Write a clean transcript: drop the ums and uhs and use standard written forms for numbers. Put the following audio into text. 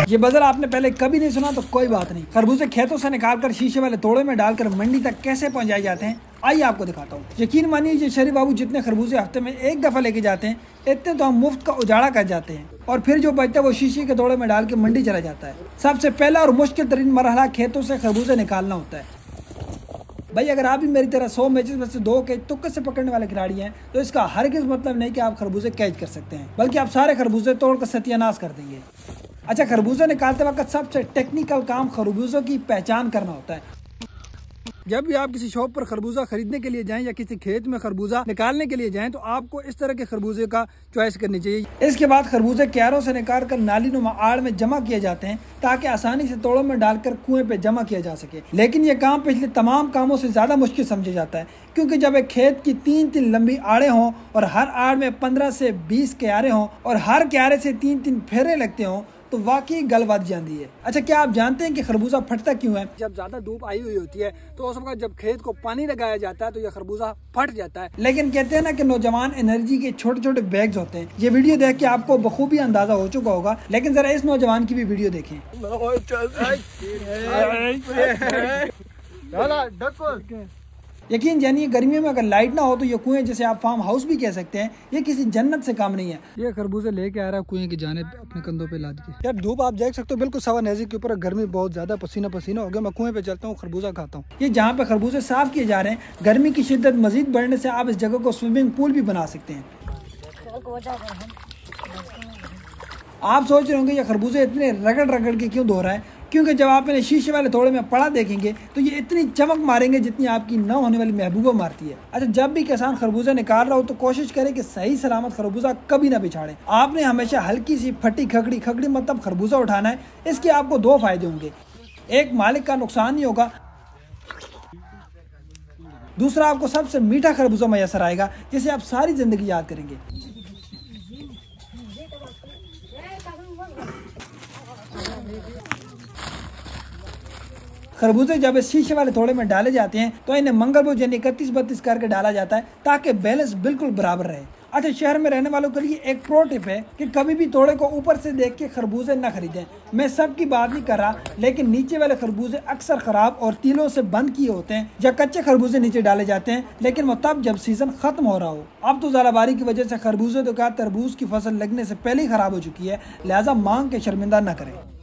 ये बजर आपने पहले कभी नहीं सुना तो कोई बात नहीं। खरबूजे खेतों से निकालकर शीशे वाले तोड़े में डालकर मंडी तक कैसे पहुंचाए जाते हैं, आइए आपको दिखाता हूँ। यकीन मानिए ये शरीफ बाबू जितने खरबूजे हफ्ते में एक दफा लेके जाते हैं, इतने तो हम मुफ्त का उजाड़ा कर जाते हैं और फिर जो बचता है वो शीशे के तोड़े में डाल के मंडी चला जाता है। सबसे पहला और मुश्किल तरीन मरहला खेतों से खरबूजे निकालना होता है। भाई अगर आप भी मेरी तरह 100 मैचेस में से 2 कैच तुक्के से पकड़ने वाले खिलाड़ी हैं तो इसका हरगिज़ मतलब नहीं कि आप खरबूजे कैच कर सकते हैं, बल्कि आप सारे खरबूजे तोड़कर सत्यानाश कर देंगे। अच्छा, खरबूजे निकालते वक्त सबसे टेक्निकल काम खरबूजों की पहचान करना होता है। जब भी आप किसी शॉप पर खरबूजा खरीदने के लिए जाएं या किसी खेत में खरबूजा निकालने के लिए जाएं तो आपको इस तरह के खरबूजे का चॉइस करनी चाहिए। इसके बाद खरबूजे क्यारों से निकाल कर नाली नुमा आड़ में जमा किए जाते हैं ताकि आसानी से तोड़ों में डालकर कुएं पे जमा किया जा सके। लेकिन ये काम पिछले तमाम कामों से ज्यादा मुश्किल समझा जाता है, क्योंकि जब एक खेत की 3-3 लंबी आड़े हों और हर आड़ में 15 से 20 क्यारे हों और हर क्यारे से 3-3 फेरे लगते हों तो वाकई गल बच जाती है। अच्छा, क्या आप जानते हैं कि खरबूजा फटता क्यों है? जब ज्यादा धूप आई हुई होती है तो उस वक्त जब खेत को पानी लगाया जाता है तो यह खरबूजा फट जाता है। लेकिन कहते हैं ना कि नौजवान एनर्जी के छोटे छोटे बैग्स होते हैं। ये वीडियो देख के आपको बखूबी अंदाजा हो चुका होगा, लेकिन जरा इस नौजवान की भी वीडियो देखें। यकीन जानिए गर्मियों में अगर लाइट ना हो तो ये कुएं, जिसे आप फार्म हाउस भी कह सकते हैं, ये किसी जन्नत से काम नहीं है। ये खरबूजे लेके आ रहा है कुएं की जाने अपने कंधों पे लाद के। यार धूप आप देख सकते हो बिल्कुल सवा नेज़ी के ऊपर, गर्मी बहुत ज्यादा, पसीना पसीना हो गया। मैं कुएं पे चलता हूँ, खरबूजा खाता हूँ। ये जहाँ पे खरबूजे साफ किए जा रहे हैं, गर्मी की शिद्दत मजीद बढ़ने से आप इस जगह को स्विमिंग पूल भी बना सकते हैं। आप सोच रहे होंगे ये खरबूजे इतने रगड़ रगड़ के क्यों धो रहा है, क्योंकि जब आप इन्हें शीशे वाले तोड़े में पड़ा देखेंगे तो ये इतनी चमक मारेंगे जितनी आपकी न होने वाली महबूबा मारती है। अच्छा, जब भी किसान खरबूजा निकाल रहा हो तो कोशिश करें कि सही सलामत खरबूजा कभी ना बिछाड़े। आपने हमेशा हल्की सी फटी खकड़ी मतलब खरबूजा उठाना है। इसके आपको 2 फायदे होंगे। एक, मालिक का नुकसान नहीं होगा। दूसरा, आपको सबसे मीठा खरबूजा मैसर आएगा जिसे आप सारी जिंदगी याद करेंगे। खरबूजे जब इस शीशे वाले तोड़े में डाले जाते हैं तो इन्हें मंगलबुध यानी 31-32 करके डाला जाता है ताकि बैलेंस बिल्कुल बराबर रहे। अच्छा, शहर में रहने वालों के लिए एक प्रो टिप है कि कभी भी तोड़े को ऊपर से देख के खरबूजे न खरीदें। मैं सबकी बात नहीं कर रहा, लेकिन नीचे वाले खरबूजे अक्सर खराब और तीलों से बंद किए होते हैं। जब कच्चे खरबूजे नीचे डाले जाते हैं, लेकिन वो तब जब सीजन खत्म हो रहा हो। अब तो ज़्यादाबारी की वजह से खरबूजे तो क्या तरबूज की फसल लगने से पहले ही खराब हो चुकी है, लिहाजा मांग के शर्मिंदा न करें।